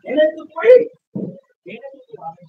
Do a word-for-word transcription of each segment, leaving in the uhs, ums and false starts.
એને તો પડી એને તો આવે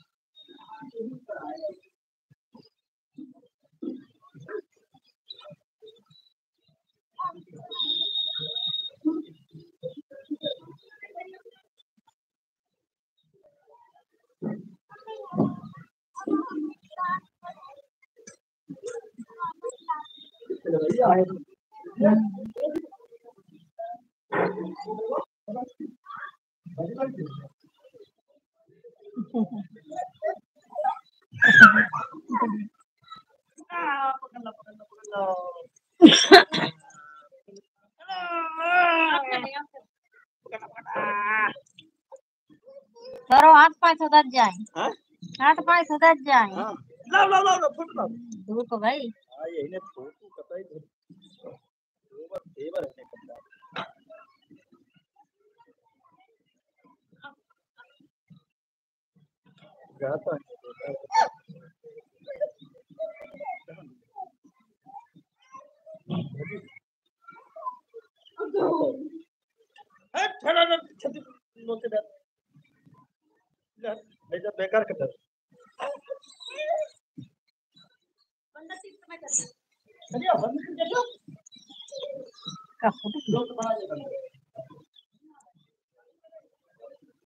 करो हाथ पाँच सदत जाए हाथ पाँच सदत जाए लाओ लाओ लाओ फुट लाओ धूप भाई हां यही ने फोटो कतई ओवर फेवर है कपड़ा जाता है ठड़ा ना छति लोटे बैठ जा बेकार कर बंदा तीस समय कर चलिए बंद कर दो का फोटो बना दे